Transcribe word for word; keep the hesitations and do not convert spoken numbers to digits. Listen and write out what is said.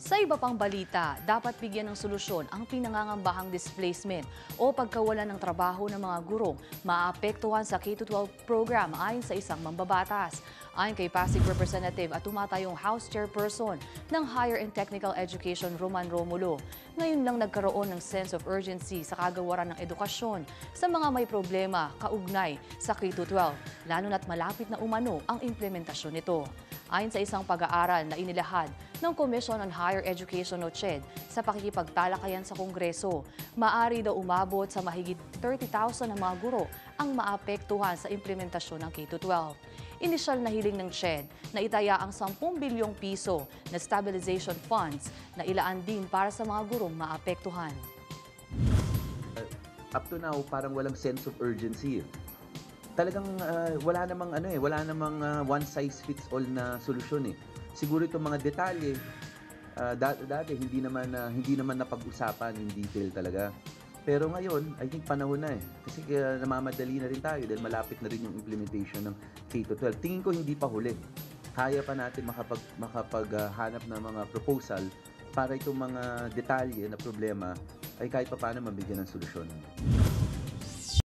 Sa iba pang balita, dapat bigyan ng solusyon ang pinangangambahang displacement o pagkawalan ng trabaho ng mga guro maapektuhan sa K twelve program ayon sa isang mambabatas. Ayon kay Pasig Representative at tumatayong House Chairperson ng Higher and Technical Education Romulo, ngayon lang nagkaroon ng sense of urgency sa kagawaran ng edukasyon sa mga may problema kaugnay sa K twelve, lalo na't malapit na umano ang implementasyon nito. Ayon sa isang pag-aaral na inilahad ng Commission on Higher Education o C H E D sa pakikipagtalakayan sa Kongreso, maaari daw umabot sa mahigit thirty thousand na mga guro ang maapektuhan sa implementasyon ng K twelve. Inisyal na hiling ng C H E D na itaya ang ten bilyong piso na stabilization funds na ilaan din para sa mga gurong maapektuhan. Up to now, parang walang sense of urgency. Talagang uh, wala namang ano eh, wala namang uh, one size fits all na solusyon eh. Siguro itong mga detalye uh, dati, dati hindi naman uh, hindi naman napag-usapan in detail talaga. Pero ngayon, I think panahon na eh. Kasi uh, namamadali na rin tayo dahil malapit na rin yung implementation ng K twelve. Tingin ko hindi pa huli. Kaya pa natin makapag makapaghanap uh, ng mga proposal para itong mga detalye na problema ay kahit papaano mabigyan ng solusyon.